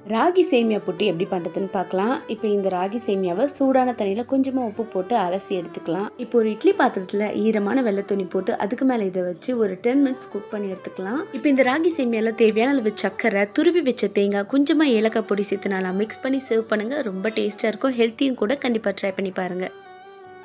ராகி சேமியா புட்டு எப்படி பண்ணுறதுன்னு பார்க்கலாம். இப்போ இந்த ராகி சேமியாவை சூடான தண்ணியில் கொஞ்சமாக உப்பு போட்டு அலசி எடுத்துக்கலாம். இப்போ ஒரு இட்லி பாத்திரத்தில் ஈரமான வெள்ளை துணி போட்டு அதுக்கு மேலே இதை வச்சு ஒரு 10 மினிட்ஸ் குக் பண்ணி எடுத்துக்கலாம். இப்போ இந்த ராகி சேமியாவில் தேவையான அளவு சக்கரை, துருவி வச்ச தேங்காய், கொஞ்சமாக ஏலக்காய் பொடி சேர்த்து நல்லா மிக்ஸ் பண்ணி சர்வ் பண்ணுங்கள். ரொம்ப டேஸ்ட்டாக இருக்கும். ஹெல்த்தியும் கூட. கண்டிப்பாக ட்ரை பண்ணி பாருங்கள்.